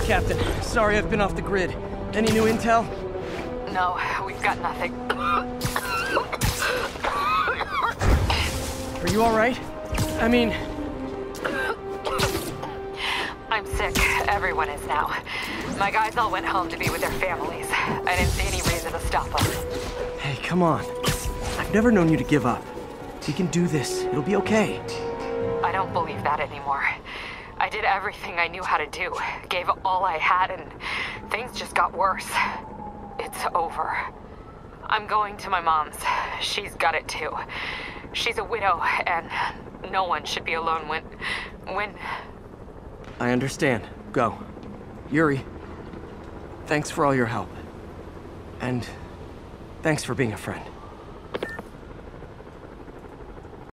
Captain, sorry I've been off the grid. Any new intel? No, we've got nothing. Are you alright? I mean... I'm sick. Everyone is now. My guys all went home to be with their families. I didn't see any reason to stop them. Hey, come on. I've never known you to give up. We can do this. It'll be okay. I don't believe that anymore. I did everything I knew how to do. Gave all I had, and things just got worse. It's over. I'm going to my mom's. She's got it too. She's a widow, and no one should be alone when... I understand. Go. Yuri, thanks for all your help. And thanks for being a friend.